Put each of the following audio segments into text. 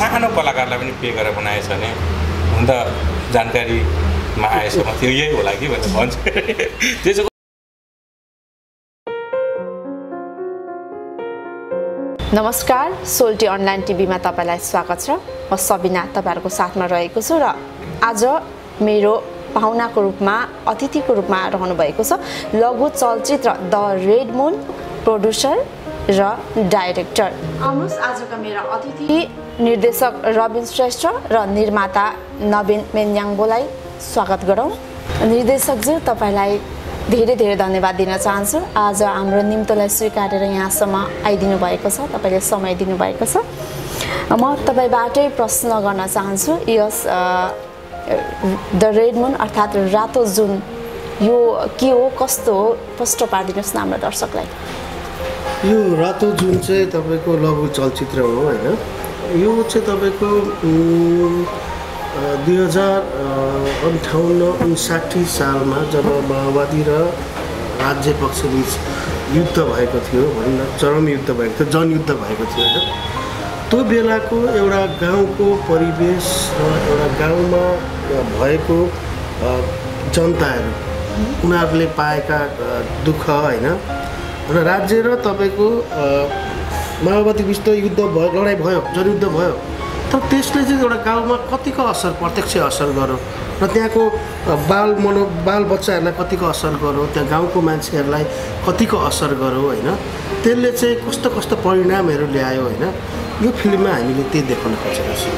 सानो कलाकारलाई पनि पे गरेर बनाएछ भने हुन त जानकारीमा आएसम्म त्यो यही होला कि भनेर भन्छु त्यसो नमस्कार सोल्टी अनलाइन टिभीमा तपाईलाई स्वागत छ। म सबिना तपाईहरुको साथमा रहेको छु र आज मेरो पाहुनाको रूपमा अतिथिको रूपमा रहनु भएको छ लघु चलचित्र द रेड मुन प्रोड्युसर र डाइरेक्टर। आउनुस् आजका मेरा अतिथि निर्देशक रबिन श्रेष्ठ र निर्माता नवीन मेन्याङबोलाई स्वागत गरौँ। निर्देशकज्यू तपाईलाई धेरै धेरै धन्यवाद दिन चाहन्छु। आज हाम्रो निम्तोलाई स्वीकारेर यहाँसम्म आइदिनु भएको छ, तपाईले समय दिनु भएको छ। म तपाईबाटै प्रश्न गर्न चाहन्छु यस द रेड मुन अर्थात् रातो जुन यो के हो, कस्तो हो, स्पष्ट पारिदिनुस् न हाम्रो दर्शकलाई। यो रातो जुन चाहिँ तपाईको लघु चलचित्र हो हैन। यो चाहिँ तपाईको 2058-59 सालमा जब माओवादी र राज्य पक्षबीच युद्ध भएको थियो, भन्न चरम युद्ध भएको थियो, जनयुद्ध भएको थियो हैन। त्यो बेलाको एउटा गाउँको परिवेश र एउटा गाउँमा भएको जनताहरू उनीहरूले पाएका दुःख हैन र राज्य र तपाईको माओवादी बीच त युद्ध भयो, लडाइँ भयो, जनयुद्ध भयो, तर त्यसले चाहिँ एउटा गाउँमा कतिको असर, प्रत्यक्ष असर गर्यो र त्यहाँको बाल बच्चाहरूलाई कतिको असर गर्यो, त्यहाँ गाउँको मान्छेहरूलाई कतिको असर गर्यो हैन। त्यसले चाहिँ कस्तो कस्तो परिणामहरू ल्यायो हैन। यो फिल्ममा हामीले त्यही देखाउन खोजेका छौँ।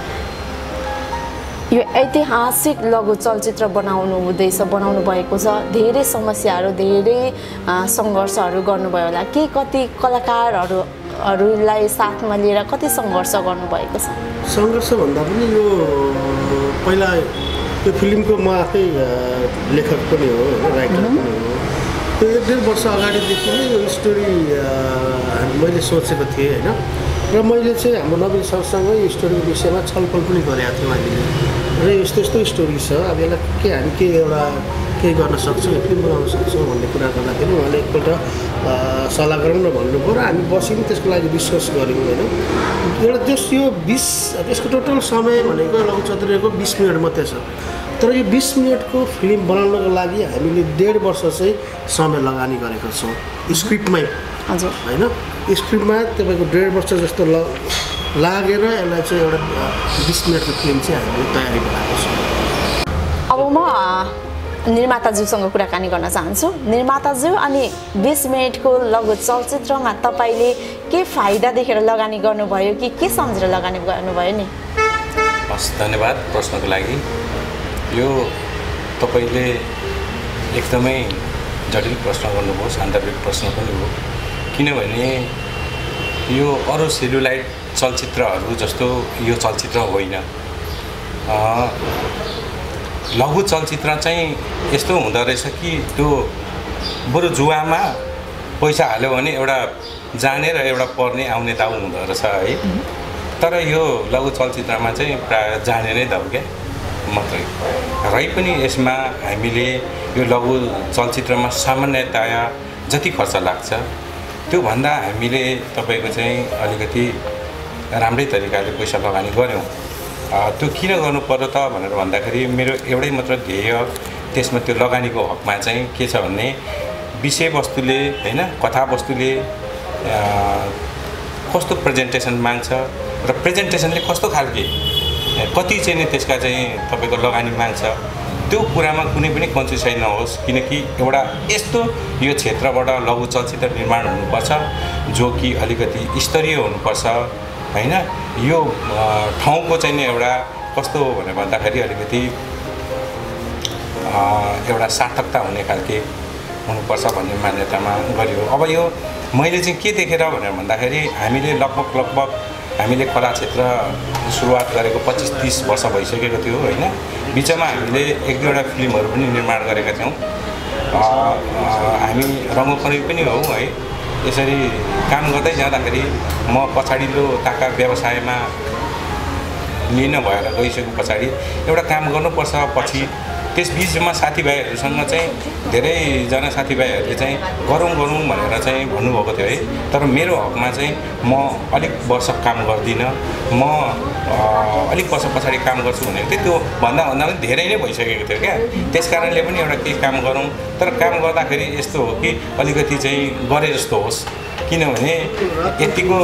यो ऐतिहासिक लघु चलचित्र बनाउनु भएको छ। धेरै समस्याहरू, धेरै सङ्घर्षहरू गर्नुभयो होला कि कति कलाकारहरूलाई साथमा लिएर कति सङ्घर्ष गर्नुभएको छ? सङ्घर्ष भन्दा पनि यो पहिला यो फिल्मको म आफै लेखक पनि हो, राइटर पनि हो। त्यो 1.5 वर्ष अगाडिदेखि नै यो स्टोरी मैले सोचेको थिएँ हैन र मैले चाहिँ हाम्रो नवीन सरसँग यो स्टोरीको विषयमा छलफल पनि गरेका थियौँ हामीले। र यस्तो यस्तो स्टोरी छ, अब यसलाई हामी केही गर्न सक्छौँ, फिल्म बनाउन सक्छौँ भन्ने कुरा गर्दाखेरि उहाँले एकपल्ट सल्लाह गरौँ न भन्नुभयो र हामी बस्यौँ, त्यसको लागि डिस्कस गऱ्यौँ होइन। एउटा यसको टोटल समय भनेको लघु चलचित्रको 20 मिनट मात्रै छ, तर यो 20 मिनटको फिल्म बनाउनको लागि हामीले 1.5 वर्ष चाहिँ समय लगानी गरेका छौँ स्क्रिप्टमै होइन। स्क्रिप्टमा तपाईँको 1.5 वर्ष जस्तो लागेर यसलाई चाहिँ एउटा 20 मिनटको फिल्म चाहिँ हामीले तयारी बनाएको छौँ। अब म निर्माताज्यूसँग कुराकानी गर्न चाहन्छु। निर्माताज्यू, अनि 20 मिनटको लघु चलचित्रमा तपाईँले के फाइदा देखेर लगानी गर्नुभयो कि के सम्झेर लगानी गर्नुभयो नि? हस्, धन्यवाद प्रश्नको लागि। यो तपाईँले एकदमै जटिल प्रश्न गर्नुभयो, सान्दर्भिक प्रश्न पनि हो। किनभने यो अरू सेलुलाइड चलचित्रहरू जस्तो यो चलचित्र होइन। लघु चलचित्र चाहिँ यस्तो हुँदो रहेछ कि त्यो बरु जुवामा पैसा हाल्यो भने एउटा जाने र एउटा पर्ने आउने दाउ हुँदो रहेछ है। तर यो लघु चलचित्रमा चाहिँ प्रायः जाने नै दाउ क्या मात्रै। रै पनि यसमा हामीले यो लघु चलचित्रमा सामान्यतया जति खर्च लाग्छ त्योभन्दा हामीले तपाईँको चाहिँ अलिकति राम्रै तरिकाले पैसा लगानी गऱ्यौँ। त्यो किन गर्नु पर्यो त भनेर भन्दाखेरि मेरो एउटै मात्र ध्येय त्यसमा त्यो लगानीको हकमा चाहिँ के छ भने विषयवस्तुले होइन, कथावस्तुले कस्तो प्रेजेन्टेसन माग्छ र प्रेजेन्टेसनले कस्तो खालके कति चाहिँ नि त्यसका चाहिँ तपाईँको लगानी माग्छ, त्यो कुरामा कुनै पनि कन्फ्युजन नहोस्। किनकि एउटा यस्तो यो क्षेत्रबाट लघु चलचित्र निर्माण हुनुपर्छ जो कि अलिकति स्तरीय हुनुपर्छ हैन। यो ठाउँको चाहिँ नि एउटा कस्तो हो भनेर भन्दाखेरि अलिकति एउटा सार्थकता हुने खालके हुनुपर्छ भन्ने मान्यतामा गरियो। अब यो मैले चाहिँ के देखेर भनेर भन्दाखेरि हामीले लगभग हामीले कला क्षेत्र सुरुवात गरेको 25-30 वर्ष भइसकेको थियो होइन। बिचमा हामीले 1-2वटा फिल्महरू पनि निर्माण गरेका थियौँ। हामी रङ्गकर्मी पनि हौँ है। यसरी काम गर्दै जाँदाखेरि म पछाडिल्लो ताका व्यवसायमा लिन भएर गइसकेको पछाडि एउटा काम गर्नुपर्छ पछि त्यस बिचमा साथीभाइहरूसँग चाहिँ धेरैजना साथीभाइहरूले चाहिँ गरौँ भनेर चाहिँ भन्नुभएको थियो है। तर मेरो हकमा चाहिँ म अलिक वर्ष काम गर्दिनँ, म अलिक वर्ष पछाडि काम गर्छु भनेको थिएँ। त्यो भन्दा पनि धेरै नै भइसकेको थियो क्या। त्यस कारणले पनि एउटा केही काम गरौँ। तर काम गर्दाखेरि यस्तो हो कि अलिकति चाहिँ गरे जस्तो होस्, किनभने यतिको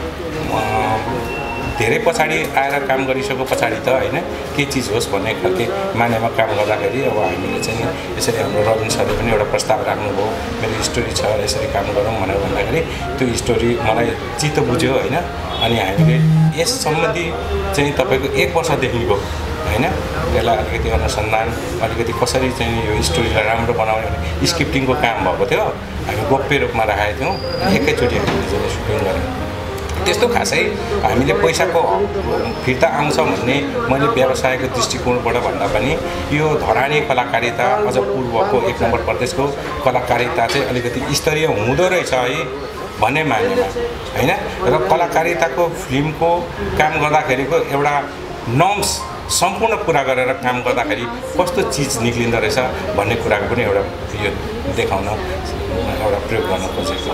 धेरै पछाडि आएर काम गरिसकेको पछाडि त होइन के चिज होस् भन्ने खालके मानेमा काम गर्दाखेरि अब हामीले चाहिँ यसरी हाम्रो रबिन सरले पनि एउटा प्रस्ताव राख्नुभयो, मेरो स्टोरी छ यसरी काम गरौँ भनेर भन्दाखेरि त्यो स्टोरी मलाई चित्त बुझ्यो होइन। अनि हामीले यस सम्बन्धी चाहिँ तपाईँको 1 वर्षदेखिको होइन यसलाई अलिकति अनुसन्धान अलिकति कसरी चाहिँ यो स्टोरीलाई राम्रो बनाउने भने स्क्रिप्टिङको काम भएको थियो। हामी गोप्य रूपमा राखेका थियौँ, एकैचोटि हामीले चाहिँ सुटिङ गऱ्यौँ। त्यस्तो खासै हामीले पैसाको फिर्ता आउँछ भन्ने मैले व्यवसायको दृष्टिकोणबाट भन्दा पनि यो धरानी कलाकारिता अझ पूर्वको 1 नम्बर प्रदेशको कलाकारिता चाहिँ अलिकति स्तरीय हुँदो रहेछ है भन्ने मानेमा होइन। र कलाकारिताको फिल्मको काम गर्दाखेरिको एउटा नर्म्स सम्पूर्ण पुरा गरेर काम गर्दाखेरि कस्तो चिज निक्लिँदो रहेछ भन्ने कुराको पनि एउटा यो देखाउन एउटा प्रयोग गर्न खोजेको।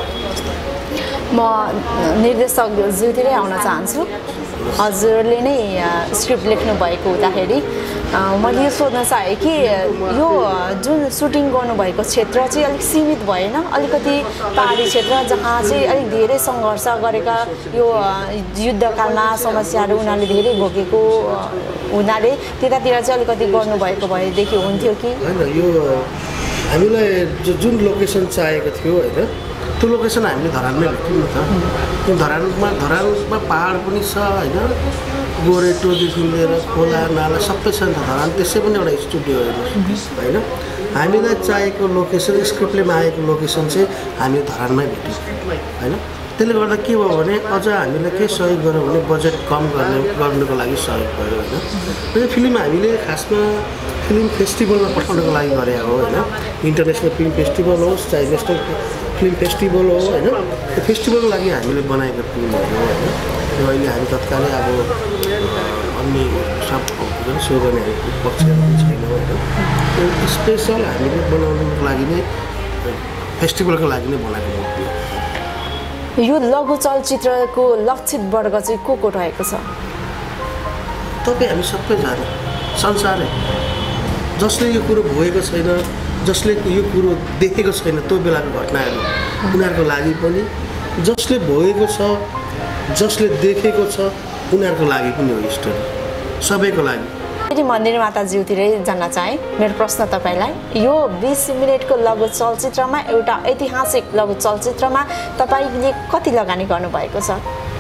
म निर्देशकज्यूतिरै आउन चाहन्छु। हजुरले नै स्क्रिप्ट लेख्नु भएको हुँदाखेरि मैले यो सोध्न चाहेँ कि यो जुन सुटिङ गर्नुभएको क्षेत्र चाहिँ अलिक सीमित भएन, अलिकति पहाडी क्षेत्र जहाँ चाहिँ अलिक धेरै सङ्घर्ष गरेका यो युद्धकालमा समस्याहरू उनीहरूले धेरै भोगेको हुनाले त्यतातिर चाहिँ अलिकति गर्नुभएको भएदेखि हुन्थ्यो कि होइन। यो हामीलाई जुन लोकेसन चाहिएको थियो होइन त्यो लोकेसन हामीले धरानमै भेट्यौँ न त। त्यो धरानमा पहाड पनि छ होइन, गोरेटोदेखि लिएर खोला नाला सबै छ नि त धरान। त्यसै पनि एउटा स्टुडियो होइन। हामीलाई चाहिएको लोकेसन स्क्रिप्टले मागेको लोकेसन चाहिँ हामी धरानमै भेट्यौँ होइन। त्यसले गर्दा के भयो भने अझ हामीले के सहयोग गर्यो भने बजेट कम गर्नुको लागि सहयोग भयो होइन। यो फिल्म हामीले खासमा फिल्म फेस्टिभलमा पठाउनको लागि गरे हो होइन। इन्टरनेसनल फिल्म फेस्टिभल होस् चाहे नेसनल फिल्म फेस्टिभल हो होइन, त्यो फेस्टिभलको लागि हामीले बनाएको फिल्महरू हो होइन। यो अहिले हामी तत्कालै अब अन्य सब सो गर्नेहरूको पक्षहरू पनि छैन होइन। त्यो स्पेसल हामीले बनाउनुको लागि नै फेस्टिभलको लागि नै बनाएको हो। यो लघु चलचित्रको लक्षित वर्ग चाहिँ को रहेको छ? तपाईँ हामी सबैजना संसारै जसले यो कुरो भोगेको छैन, जसले यो कुरो देखेको छैन त्यो बेलाको घटनाहरू उनीहरूको लागि पनि, जसले भोगेको छ जसले देखेको छ उनीहरूको लागि पनि हो स्टोरी, सबैको लागि। फेरि म निर्माताज्यूतिरै जान्न चाहेँ। मेरो प्रश्न तपाईँलाई, यो 20 मिनटको लघु चलचित्रमा एउटा ऐतिहासिक लघु चलचित्रमा तपाईँले कति लगानी गर्नुभएको छ?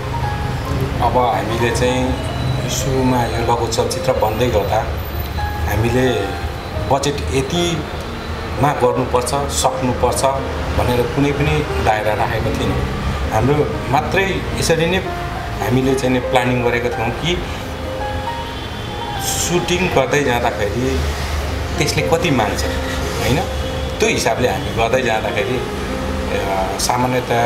अब हामीले चाहिँ सुरुमा यो लघु चलचित्र बन्दै गर्दा हामीले बजेट यतिमा गर्नुपर्छ सक्नुपर्छ भनेर कुनै पनि दायरा राखेको थिएनौँ। हाम्रो मात्रै यसरी नै हामीले चाहिँ प्लानिङ गरेको थियौँ कि सुटिङ गर्दै जाँदाखेरि त्यसले कति माग्छ होइन। त्यो हिसाबले हामी गर्दै जाँदाखेरि सामान्यतया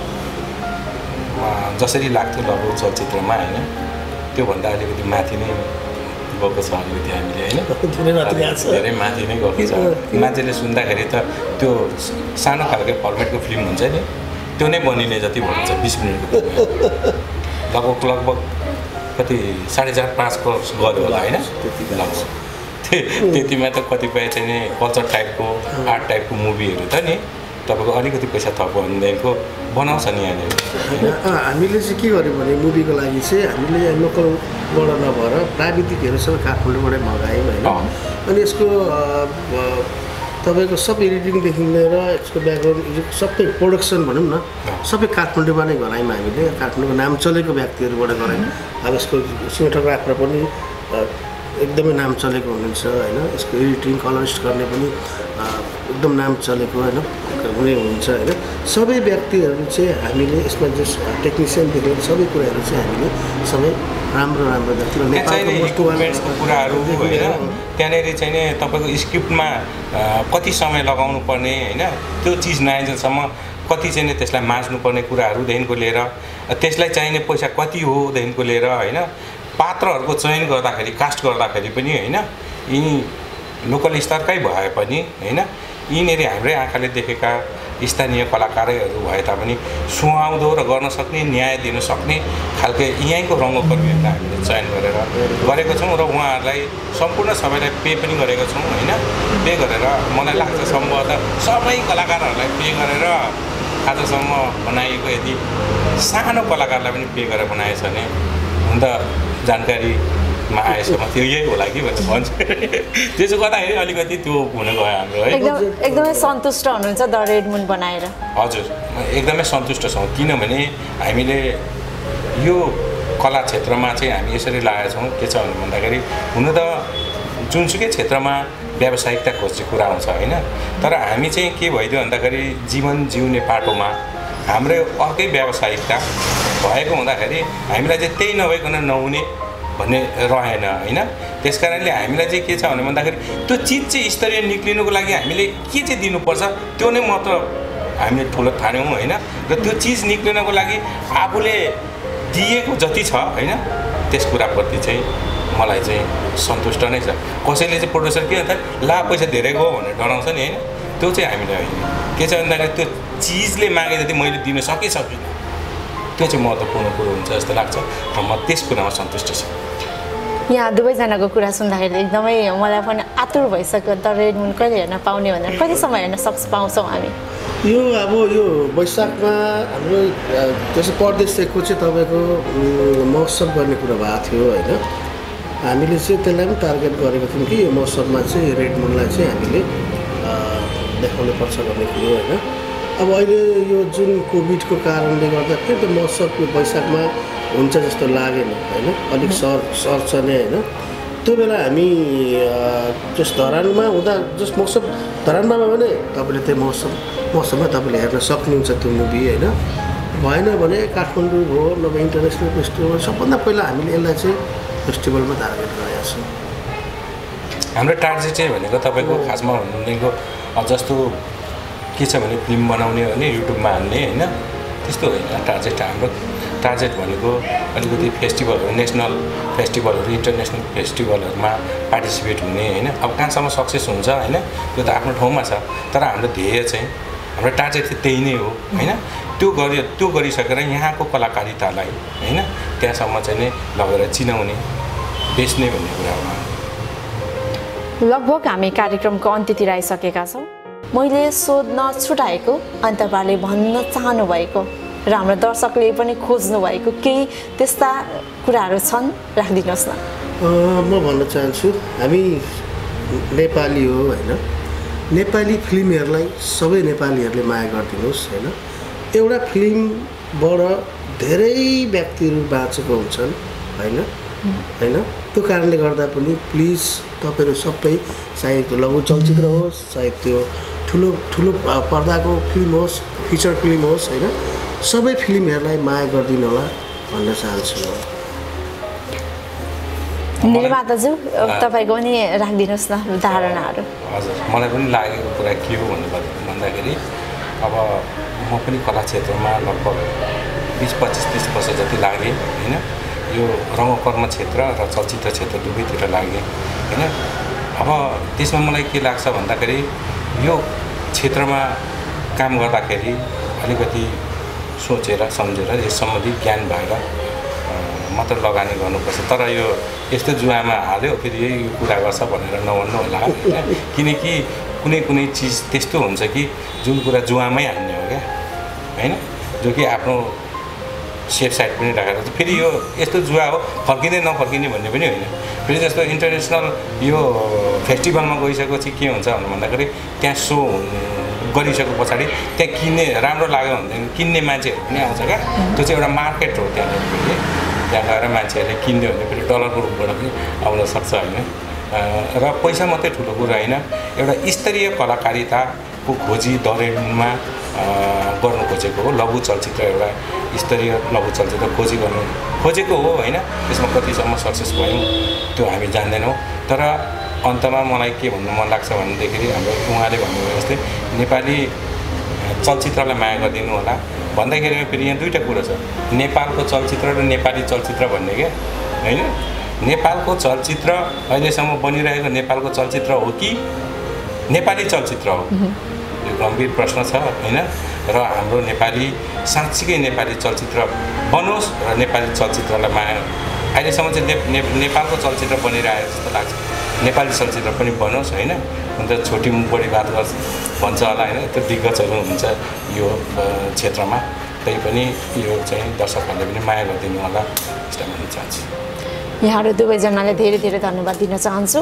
जसरी लाग्थ्यो लघु चलचित्रमा होइन त्योभन्दा अलिकति माथि नै गएको छ अलिकति हामीले होइन, धेरै माथि नै गएको छ। मान्छेले सुन्दाखेरि त त्यो सानो खालको फर्मेटको फिल्म हुन्छ नि त्यो नै बनिने जति भन्छ 20 मिनटको लगभग कति 4.5-5 करोड गऱ्यो होला होइन। त्यतिमा त कतिपय चाहिँ कल्चर टाइपको आर्ट टाइपको मुभीहरू त नि तपाईँको अलिकति पैसा थप्यो भनेदेखिको बनाउँछ नि यहाँनिर। हामीले चाहिँ के गर्यौँ भने मुभीको लागि चाहिँ हामीले लोकलबाट नभएर प्राविधिकहरूसँग काठमाडौँबाटै मगायौँ होइन। अनि यसको तपाईँको सब एडिटिङदेखि लिएर यसको ब्याकग्राउन्ड सबै प्रोडक्सन भनौँ न सबै काठमाडौँमा नै गरायौँ हामीले। काठमाडौँको नाम चलेको व्यक्तिहरूबाट गरायौँ। अब यसको सिनेमाटोग्राफर पनि एकदमै नाम चलेको हुनुहुन्छ होइन। यसको एडिटिङ कलरिस्ट गर्ने पनि एकदम नाम चलेको होइन हुने हुन्छ होइन। सबै व्यक्तिहरू चाहिँ हामीले यसमा जस टेक्निसियनदेखि सबै कुराहरू चाहिँ हामीले सबै राम्रो नेपालको कुराहरू होइन। त्यहाँनिर चाहिँ नि तपाईँको स्क्रिप्टमा कति समय लगाउनु पर्ने होइन त्यो चिज नआइन्जेलसम्म कति चाहिँ त्यसलाई माझ्नुपर्ने कुराहरूदेखिको लिएर त्यसलाई चाहिने पैसा कति होदेखिको लिएर होइन पात्रहरूको चयन गर्दाखेरि कास्ट गर्दाखेरि पनि होइन यी लोकल स्तरकै भए पनि होइन यिनीहरू हाम्रै आँखाले देखेका स्थानीय कलाकारहरू भए तापनि सुहाउँदो र गर्न सक्ने न्याय दिन सक्ने खालको यहीँको रङ्गकर्मीहरूलाई हामीले चयन गरेको छौँ र उहाँहरूलाई सम्पूर्ण सबैलाई पे पनि गरेको छौँ होइन पे गरेर मलाई लाग्छ सम्भवतः सबै कलाकारहरूलाई पे गरेर आजसम्म बनाइएको यदि सानो कलाकारलाई पनि पे गरेर बनाएछ भने हुन त जानकारीमा आएसम्म त्यो यही होला कि भनेर भन्छ त्यसो गर्दाखेरि अलिकति त्यो हुन गयो हाम्रो है एकदमै सन्तुष्ट हुनुहुन्छ द रेड मुन बनाएर हजुर एकदमै सन्तुष्ट छौँ किनभने हामीले यो कला क्षेत्रमा चाहिँ हामी यसरी लागेका छौँ के छ भन्दाखेरि हुन त जुनसुकै क्षेत्रमा व्यावसायिकता खोज्ने कुरा आउँछ होइन तर हामी चाहिँ के भइदियो भन्दाखेरि जीवन जिउने पाटोमा हाम्रो अर्कै व्यावसायिकता भएको हुँदाखेरि हामीलाई चाहिँ त्यही नभइकन नहुने भन्ने रहेन होइन त्यस कारणले हामीलाई चाहिँ के छ भन्दाखेरि त्यो चिज चाहिँ स्तरीय निक्लिनुको लागि हामीले के चाहिँ दिनुपर्छ त्यो नै मात्र हामीले ठुलो ठान्यौँ होइन र त्यो चिज निक्लिनको लागि आफूले दिएको जति छ होइन त्यस कुराप्रति चाहिँ मलाई चाहिँ सन्तुष्ट नै छ कसैले चाहिँ प्रोड्युसर के भन्छ ला पैसा धेरै गयो भनेर डराउँछ नि होइन त्यो चाहिँ हामीलाई होइन के छ भन्दाखेरि त्यो चिजले मागे जति मैले दिन सकिनँ त्यो चाहिँ महत्त्वपूर्ण कुरो हुन्छ जस्तो लाग्छ र म त्यस कुरामा सन्तुष्ट छु यहाँ दुवैजनाको कुरा सुन्दाखेरि एकदमै मलाई पनि आतुर भइसक्यो द रेड मुन कहिले हेर्न पाउने भनेर कतिसम्म हेर्न पाउँछौँ हामी यो अब यो वैशाखमा हाम्रो त्यसो परदेशको चाहिँ तपाईँको महोत्सव गर्ने कुरा भएको थियो होइन हामीले चाहिँ त्यसलाई पनि टार्गेट गरेको थियौँ कि यो महोत्सवमा चाहिँ रेड मुनलाई चाहिँ हामीले देखाउनु पर्छ भन्ने कुरो होइन अब अहिले यो जुन कोभिडको कारणले गर्दा फेरि त महोत्सव वैशाखमा हुन्छ जस्तो लागेन होइन अलिक सर्छ नै होइन त्यो बेला हामी जस धरानमा हुँदा जस महोत्सव धरानमा भने तपाईँले त्यो महोत्सवमा तपाईँले हेर्न सक्नुहुन्छ त्यो मुभी होइन भएन भने काठमाडौँ हो नभए इन्टरनेसनल फेस्टिभल सबभन्दा पहिला हामीले यसलाई चाहिँ फेस्टिभलमा टार्गेट गरेका छौँ हाम्रो टार्गेट चाहिँ भनेको तपाईँको खासमा भनेको जस्तो के छ भने फिल्म बनाउने भने युट्युबमा हाल्ने होइन त्यस्तो होइन हाम्रो टार्गेट भनेको अलिकति फेस्टिभलहरू नेसनल फेस्टिभलहरू इन्टरनेसनल फेस्टिभलहरूमा पार्टिसिपेट हुने होइन अब कहाँसम्म सक्सेस हुन्छ होइन त्यो त आफ्नो ठाउँमा छ तर हाम्रो ध्येय चाहिँ हाम्रो टार्गेट चाहिँ त्यही नै हो होइन त्यो गरिसकेर यहाँको कलाकारितालाई होइन त्यहाँसम्म चाहिँ नै लगेर चिनाउने बेच्ने भन्ने कुरा हो लगभग हामी कार्यक्रमको अन्त्यतिर आइसकेका छौँ मैले सोध्न छुटाएको अनि तपाईँहरूले भन्न चाहनुभएको र हाम्रो दर्शकले पनि खोज्नु भएको केही त्यस्ता कुराहरू छन् राखिदिनुहोस् न म भन्न चाहन्छु हामी नेपाली हो होइन नेपाली फिल्महरूलाई सबै नेपालीहरूले माया गरिदिनुहोस् होइन एउटा फिल्मबाट धेरै व्यक्तिहरू बाँचेको हुन्छन् होइन त्यो कारणले गर्दा पनि प्लिज तपाईँहरू सबै चाहे त्यो लघु चलचित्र होस् चाहे त्यो ठुलो पर्दाको फिल्म होस् फिचर फिल्म होस् होइन सबै फिल्महरूलाई माया गरिदिनु होला भन्न चाहन्छु निर्माताज्यू तपाईँको पनि राखिदिनुहोस् न धारणाहरू हजुर मलाई पनि लागेको कुरा के हो भन्दाखेरि अब म पनि कला क्षेत्रमा लगभग 20-25-30 वर्ष जति लागेँ होइन यो रङ्गकर्म क्षेत्र र चलचित्र क्षेत्र दुवैतिर लागेँ होइन अब त्यसमा मलाई के लाग्छ भन्दाखेरि यो क्षेत्रमा काम गर्दाखेरि अलिकति सोचेर सम्झेर यस सम्बन्धी ज्ञान भएर मात्र लगानी गर्नुपर्छ तर यो यस्तो जुवामा हाल्यो फेरि यही कुरा गर्छ भनेर नभन्नु होला होइन किनकि कुनै चिज त्यस्तो हुन्छ कि जुन कुरा जुवामै हाल्ने हो क्या होइन जो कि आफ्नो सेफ साइड पनि राखेर फेरि यो यस्तो जुवा हो फर्किँदै नफर्किने भन्ने पनि होइन फेरि जस्तो इन्टरनेसनल यो फेस्टिभलमा गइसकेपछि के हुन्छ भन्दाखेरि त्यहाँ सो गरिसके पछाडि त्यहाँ किन्ने राम्रो लाग्यो भनेदेखि किन्ने मान्छेहरू पनि आउँछ क्या त्यो चाहिँ एउटा मार्केट हो त्यहाँनिर फेरि त्यहाँ गएर मान्छेहरूले किन्यो भने फेरि डलरको रूपबाट पनि आउन सक्छ होइन र पैसा मात्रै ठुलो कुरो होइन एउटा स्तरीय कलाकारिताको खोजी दरेडमा गर्नु खोजेको हो लघु चलचित्र एउटा स्तरीय लघु चलचित्र खोजेको हो होइन त्यसमा कतिसम्म सक्सेस भयौँ त्यो हामी जान्दैनौँ तर अन्तमा मलाई के भन्नु मन लाग्छ भनेदेखि हाम्रो उहाँले भन्नुभयो जस्तै नेपाली चलचित्रलाई माया गरिदिनु होला भन्दाखेरि फेरि यहाँ दुईवटा कुरो छ नेपालको चलचित्र र नेपाली चलचित्र भन्ने क्या होइन नेपालको चलचित्र अहिलेसम्म बनिरहेको नेपालको चलचित्र हो कि नेपाली चलचित्र हो यो गम्भीर प्रश्न छ होइन र हाम्रो नेपाली साँच्चीकै नेपाली चलचित्र बनोस् र नेपाली चलचित्रलाई माया अहिलेसम्म चाहिँ नेपालको चलचित्र बनिरहेको जस्तो लाग्छ नेपाली चलचित्र पनि बनोस् होइन अन्त छोटी मुख बढी बात गर्छ भन्छ होला होइन त्यो दिग्गजहरू हुन्छ यो क्षेत्रमा त्यही पनि यो चाहिँ दर्शकहरूले पनि माया गरिदिनु होला यस्तो भन्न चाहन्छु यहाँहरू दुवैजनाले धेरै धेरै धन्यवाद दिन चाहन्छु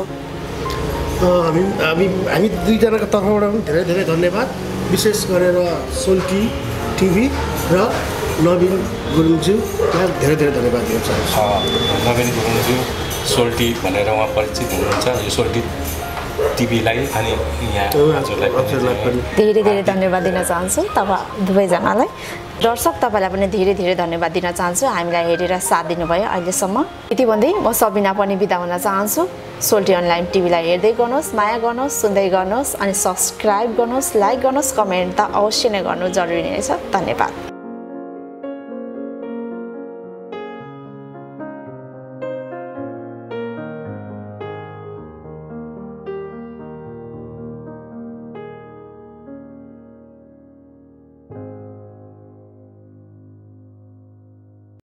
हामी दुईजनाको तर्फबाट पनि धेरै धेरै धन्यवाद विशेष गरेर सोल्टी टिभी र नवीन गुरुङज्यूलाई धेरै धेरै धन्यवाद दिन चाहन्छु नवीन गुरुङज्यू सोल्टी भनेर उहाँ परिचित हुनुहुन्छ यो सोल्टी टिभीलाई अनि यहाँ हजुरलाई पनि धेरै धेरै धन्यवाद दिन चाहन्छु तपाईँ दुवैजनालाई दर्शक तपाईँलाई पनि धेरै धेरै धन्यवाद दिन चाहन्छु हामीलाई हेरेर साथ दिनुभयो अहिलेसम्म यति भन्दै म सबिना पनि बिदा हुन चाहन्छु सोल्टी अनलाइन टिभीलाई हेर्दै गर्नुहोस् माया गर्नुहोस् सुन्दै गर्नुहोस् अनि सब्सक्राइब गर्नुहोस् लाइक गर्नुहोस् कमेन्ट त अवश्य नै गर्नु जरुरी नै छ धन्यवाद